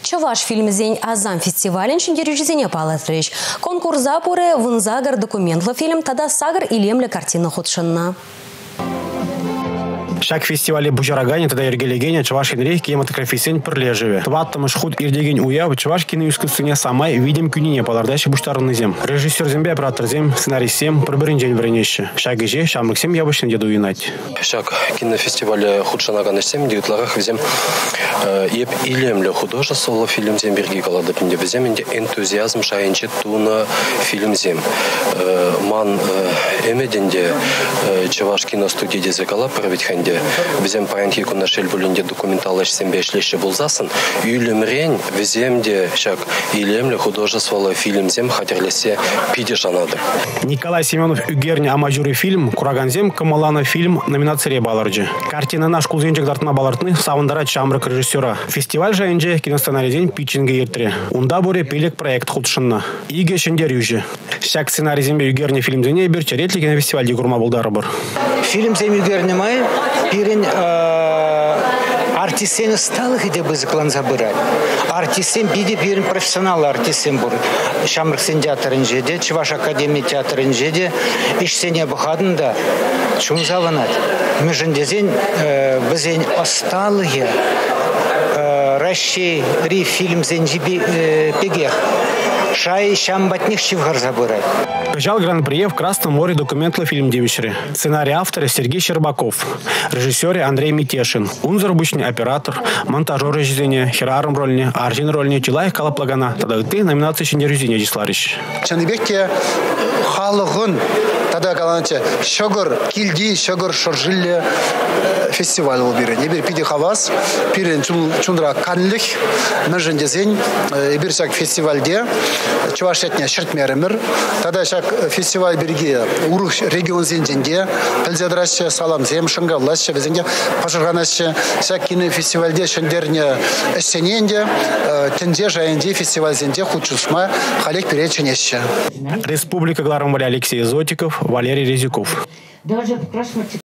Чаваш фильмзень Азам фестивален чендерюжизене палатрыч. Конкурс запоры вынзагар документлы фильм тада сагар илемле картина худшынна. Шак фестивале Бужарагане тогда Ергелегене Чавашкин рейх кинематографисен прилеживе. Тваттамыш худ Ирдеген уяв Чавашкин искусстве самай видим кюнине палардаши буштарный зем. Режиссер зембе оператор зем, сценарист зем, проберинжень вренеще. Шак иже шамрак зем ябышын деду винать. Шак кинофестивале худшанаган зем дютларах зем еп илемле художество фильм зем берги каладапинде зем инде энтузиазм шаинче туна фильм зем. Ман эмеденде Чавашкино студии дезекала проведь ханде. Везем паренки кунашель булинде документалыш сембе шлеще булзасын. Юлемрень веземде шак илемле художество фильм зем хатерлесе пиде жанады. Николай Семенов Үгерни амажуры фильм Кураганзем Камалана фильм номинация баларджи. Картина наш кулзенчик дартма балартны савындара чамрак режиссера. Фестиваль жайынже киносценарий день питчинге ертре. Унда боре пелек проект худшынна. Иге шендер южи. Шак сценарий зембе Үгерни фильм зене берчеретли кинофестиваль дегурма булдары бар. Фильм зем Үгерни май пирен артистен сталых иде біз клан забырать. Артистен биде пирен профессионал артистен бур. Шамрыксен театрын жеде, Чуваш академия театрын жеде, ишсене бухадында чум заванат. Межендезен бізен осталые Россия ри фильм зенжиби пегех. Шай шамбатних шивгар забырать. Пожал гран-при в Красном море документный фильм «Девичери». Сценарий автора Сергей Щербаков. Режиссер Андрей Митешин. Унзар обычный оператор, монтажер режиссера, хираром рольни, аржин рольни, Тилаев Калаплагана. Тогда ты номинация чендерюзине дисларищ. Чаныбекте халыгын тада галанча шогор килди шогор шоржиле фестиваль убирен. Ибер пиди хавас, пирен чундра канлих, межендезень, иберсак фестивальде, Чувашетня шертмеремер, тада шак фестиваль береги урух регион зенженде, пельзедраше салам зем шангаллаше, везенде пожарганаше, шак кино фестивальде шендерне эссененде, тенде жаенде фестиваль зенде худшусма халек переченеще. Республика Гларамваля Алексей Зотиков, Валерий Резюков.